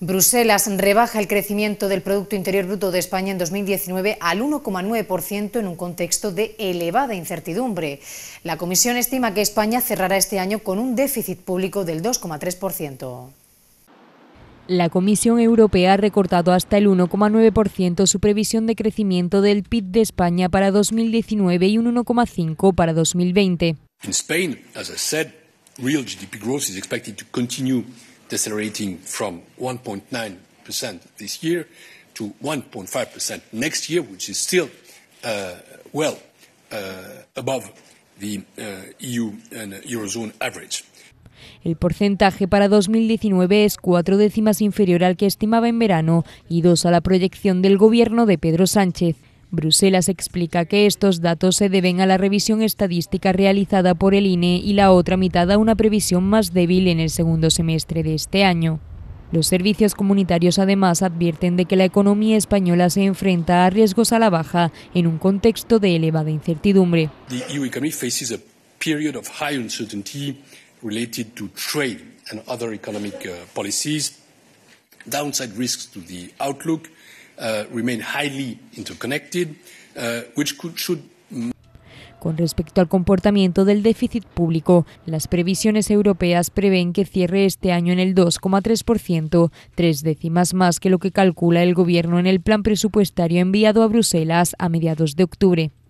Bruselas rebaja el crecimiento del Producto Interior Bruto de España en 2019 al 1,9% en un contexto de elevada incertidumbre. La Comisión estima que España cerrará este año con un déficit público del 2,3%. La Comisión Europea ha recortado hasta el 1,9% su previsión de crecimiento del PIB de España para 2019 y un 1,5% para 2020. In Spain, as I said, real GDP growth is expected to continue decelerating from 1.9% this year to 1.5% next year, which is still well above the EU and Eurozone average. El porcentaje para 2019 es 4 décimas inferior al que estimaba en verano y 2 a la proyección del gobierno de Pedro Sánchez. Bruselas explica que estos datos se deben a la revisión estadística realizada por el INE y la otra mitad a una previsión más débil en el segundo semestre de este año. Los servicios comunitarios además advierten de que la economía española se enfrenta a riesgos a la baja en un contexto de elevada incertidumbre. The EU economy faces a period of high uncertainty related to trade and other economic policies. Downside risks to the outlook remain highly interconnected, which should. Con respecto al comportamiento del déficit público, las previsiones europeas prevén que cierre este año en el 2,3%, 3 décimas más que lo que calcula el Gobierno en el plan presupuestario enviado a Bruselas a mediados de octubre.